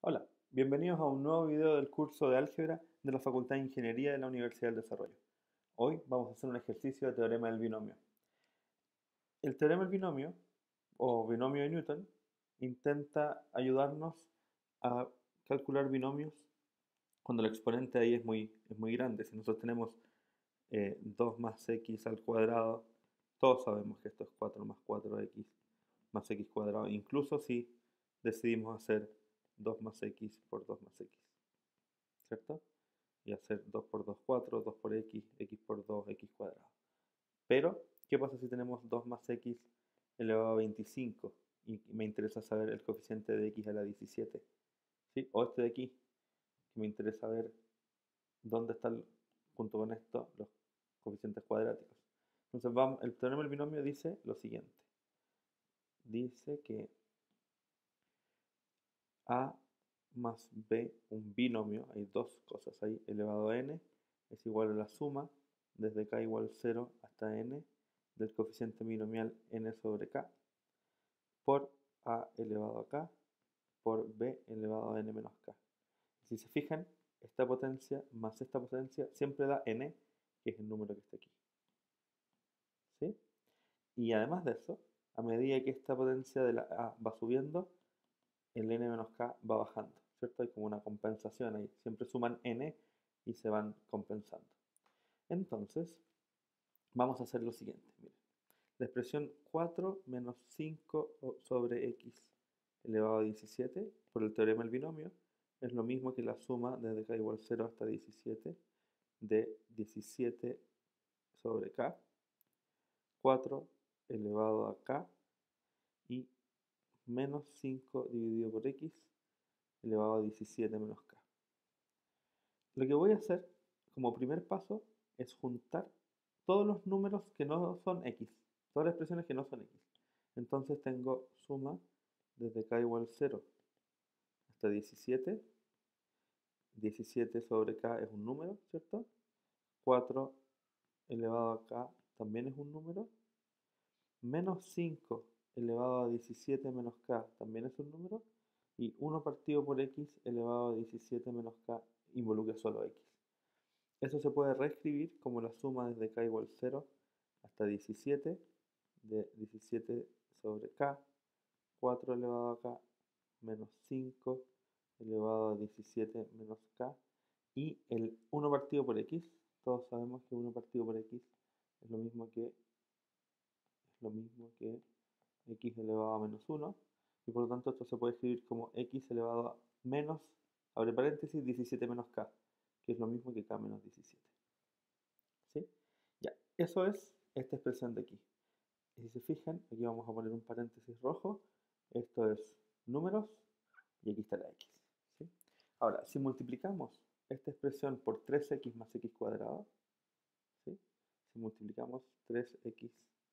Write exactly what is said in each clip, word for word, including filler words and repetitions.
Hola, bienvenidos a un nuevo video del curso de álgebra de la Facultad de Ingeniería de la Universidad del Desarrollo. Hoy vamos a hacer un ejercicio de teorema del binomio. El teorema del binomio, o binomio de Newton, intenta ayudarnos a calcular binomios cuando el exponente ahí es muy, es muy grande. Si nosotros tenemos eh, dos más x al cuadrado, todos sabemos que esto es cuatro más cuatro x más x cuadrado, incluso si decidimos hacer dos más x por dos más x, ¿cierto? Y hacer dos por dos, cuatro, dos por x, x por dos, x cuadrado. Pero, ¿qué pasa si tenemos dos más x elevado a veinticinco? Y me interesa saber el coeficiente de x a la diecisiete. ¿Sí? O este de aquí, que me interesa ver dónde están, junto con esto, los coeficientes cuadráticos. Entonces, vamos, el teorema del binomio dice lo siguiente. Dice que a más b, un binomio, hay dos cosas ahí, elevado a n, es igual a la suma desde k igual cero hasta n del coeficiente binomial n sobre k por a elevado a k por b elevado a n menos k. Si se fijan, esta potencia más esta potencia siempre da n, que es el número que está aquí. ¿Sí? Y además de eso, a medida que esta potencia de la a va subiendo, el n menos k va bajando, ¿cierto? Hay como una compensación ahí. Siempre suman n y se van compensando. Entonces, vamos a hacer lo siguiente. Miren. La expresión cuatro menos cinco sobre x elevado a diecisiete, por el teorema del binomio, es lo mismo que la suma desde k igual cero hasta diecisiete de diecisiete sobre k, cuatro elevado a k y menos cinco dividido por x elevado a diecisiete menos k. Lo que voy a hacer como primer paso es juntar todos los números que no son x, todas las expresiones que no son x. Entonces tengo suma desde k igual cero hasta diecisiete. diecisiete sobre k es un número, ¿cierto? cuatro elevado a k también es un número. Menos cinco elevado a diecisiete menos k también es un número. Y uno partido por x elevado a diecisiete menos k involucra solo x. Eso se puede reescribir como la suma desde k igual cero hasta diecisiete de diecisiete sobre k, cuatro elevado a k menos cinco elevado a diecisiete menos k, y el uno partido por x. Todos sabemos que uno partido por x es lo mismo que, es lo mismo que x elevado a menos uno, y por lo tanto esto se puede escribir como x elevado a menos, abre paréntesis, diecisiete menos k, que es lo mismo que k menos diecisiete. ¿Sí? Ya, eso es esta expresión de aquí. Y si se fijan, aquí vamos a poner un paréntesis rojo. Esto es números y aquí está la x. ¿Sí? Ahora, si multiplicamos esta expresión por tres x más x cuadrado, ¿sí? Si multiplicamos tres x,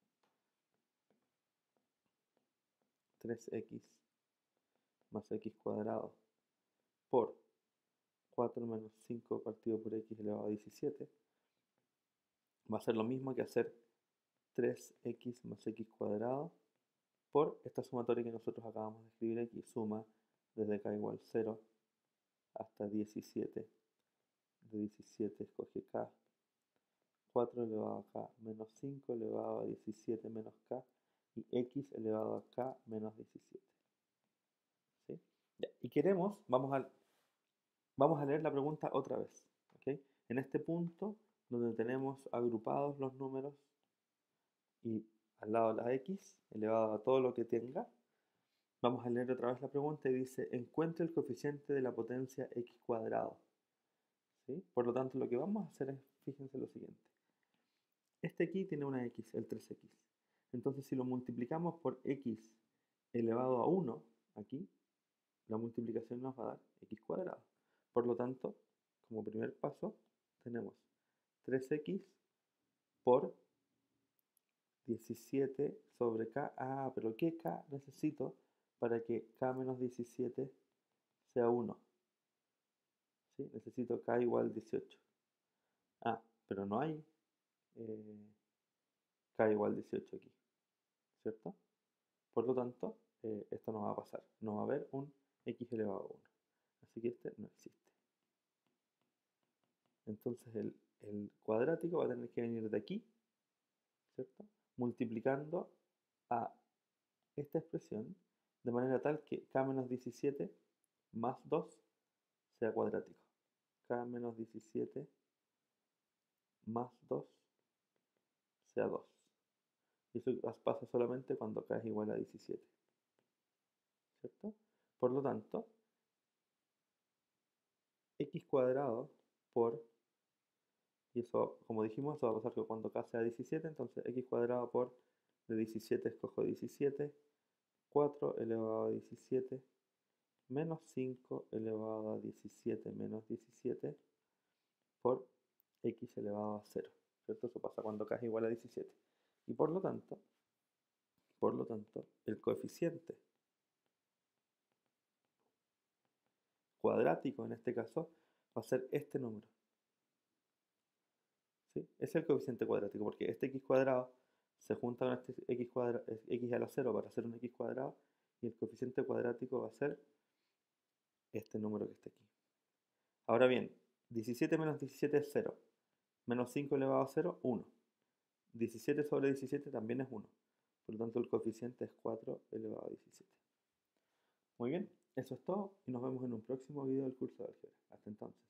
tres x más x cuadrado por cuatro menos cinco partido por x elevado a diecisiete, va a ser lo mismo que hacer tres x más x cuadrado por esta sumatoria que nosotros acabamos de escribir aquí, suma desde k igual cero hasta diecisiete, de diecisiete escoge k, cuatro elevado a k menos cinco elevado a diecisiete menos k, y x elevado a k menos diecisiete. ¿Sí? Ya. Y queremos, vamos a, vamos a leer la pregunta otra vez. ¿Okay? En este punto, donde tenemos agrupados los números y al lado la x elevado a todo lo que tenga, vamos a leer otra vez la pregunta y dice, encuentre el coeficiente de la potencia x cuadrado. ¿Sí? Por lo tanto, lo que vamos a hacer es, fíjense lo siguiente. Este aquí tiene una x, el tres x. Entonces, si lo multiplicamos por x elevado a uno, aquí, la multiplicación nos va a dar x cuadrado. Por lo tanto, como primer paso, tenemos tres x por diecisiete sobre k. Ah, pero ¿qué k necesito para que k menos diecisiete sea uno? ¿Sí? Necesito k igual dieciocho. Ah, pero no hay eh, k igual dieciocho aquí, ¿cierto? Por lo tanto, eh, esto no va a pasar. No va a haber un x elevado a uno. Así que este no existe. Entonces el, el cuadrático va a tener que venir de aquí, ¿cierto? Multiplicando a esta expresión de manera tal que k menos diecisiete más dos sea cuadrático. K menos diecisiete más dos sea dos. Y eso pasa solamente cuando k es igual a diecisiete. ¿Cierto? Por lo tanto, x cuadrado por, y eso, como dijimos, eso va a pasar que cuando k sea diecisiete, entonces x cuadrado por, de diecisiete escojo diecisiete, cuatro elevado a diecisiete, menos cinco elevado a diecisiete menos diecisiete, por x elevado a cero, ¿cierto? Eso pasa cuando k es igual a diecisiete. Y por lo tanto, por lo tanto, el coeficiente cuadrático en este caso va a ser este número. ¿Sí? Ese es el coeficiente cuadrático, porque este x cuadrado se junta con este x, cuadra, x a la cero para hacer un x cuadrado, y el coeficiente cuadrático va a ser este número que está aquí. Ahora bien, diecisiete menos diecisiete es cero, menos cinco elevado a cero, uno. diecisiete sobre diecisiete también es uno, por lo tanto el coeficiente es cuatro elevado a diecisiete. Muy bien, eso es todo y nos vemos en un próximo video del curso de álgebra. Hasta entonces.